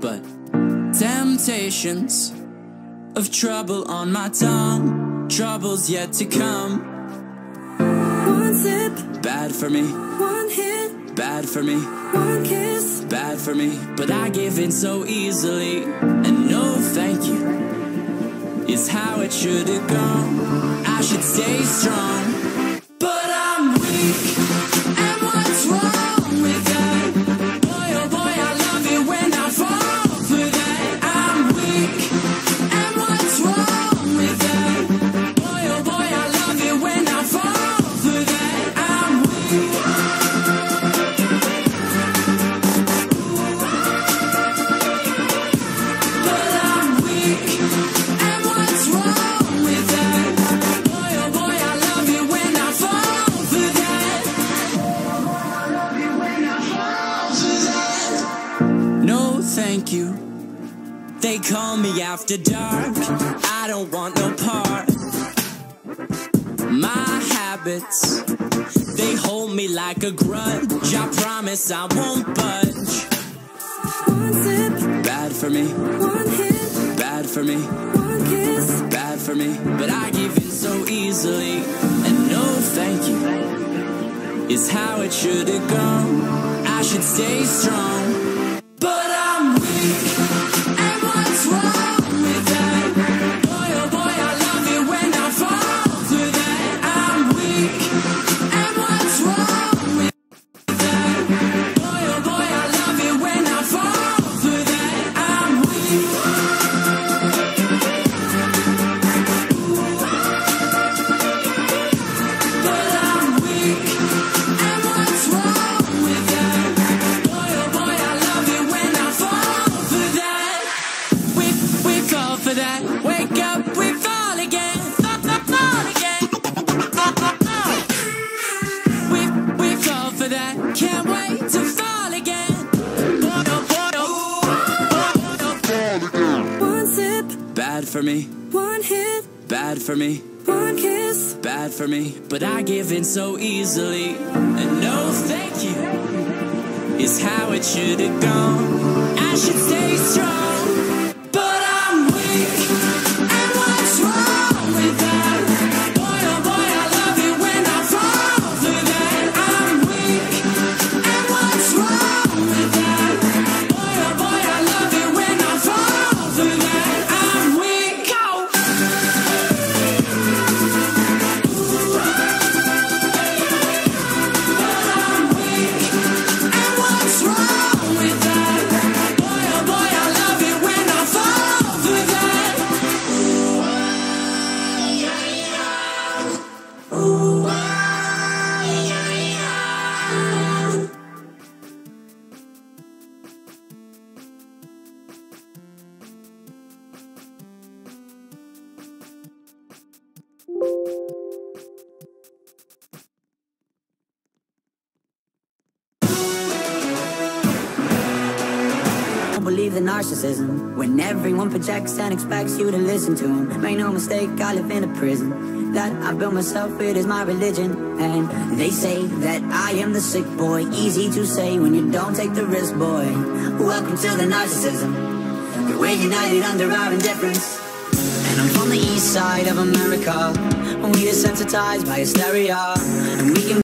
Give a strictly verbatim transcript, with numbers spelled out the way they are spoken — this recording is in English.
but temptations of trouble on my tongue, troubles yet to come. One sip, bad for me. One hit, bad for me. One kiss, bad for me. But I give in so easily, and no thank you is how it should have gone. I should stay strong, but I'm weak. And what's wrong with that? Boy, oh boy, I love it when I fall for that. I'm weak. And what's wrong with that? Boy, oh boy, I love it when I fall for that. I'm weak. But I'm weak. And what's wrong with that? Boy, oh boy, I love it when I fall for that. No, thank you. They call me after dark. I don't want no part. My habits, they hold me like a grudge. I promise I won't budge. one sip, Bad for me, one hit, bad for me, one kiss, bad for me. But I give in so easily, and no thank you is how it should have gone. I should stay strong, but I'm weak. And what's wrong with that? Boy, oh boy, I love it when I fall for that. I'm weak. And what's wrong with that? Boy, oh boy, I love it when I fall for that. I'm weak. But I'm weak. And what's wrong with that? Boy, oh boy, I love it when I fall for that. We, we fall for that. Wake up, we fall again. Fall, fall, fall again. We, we fall for that. Can't wait to fall again. Boy, oh boy, oh. one sip, Bad for me, one hit, bad for me, one kiss, bad for me. But I give in so easily, and no thank you is how it should have gone. I should stay strong, but I'm weak. And what's wrong with that? Boy, oh boy, I love it when I fall for that. I'm weak. And what's wrong with that? Boy, oh boy, I love it when I fall for that. I'm weak. Go. But I'm weak. And what's wrong with that? Boy, oh boy, I love it when I fall for that. Ooh, ah, yeah, yeah. Don't believe in narcissism when everyone projects and expects you to listen to them. Make no mistake, I live in a prison that I built myself, it is my religion. And they say that I am the sick boy. Easy to say when you don't take the risk, boy. Welcome to the narcissism. We're united under our indifference. And I'm from the east side of America. We desensitized by hysteria, and we can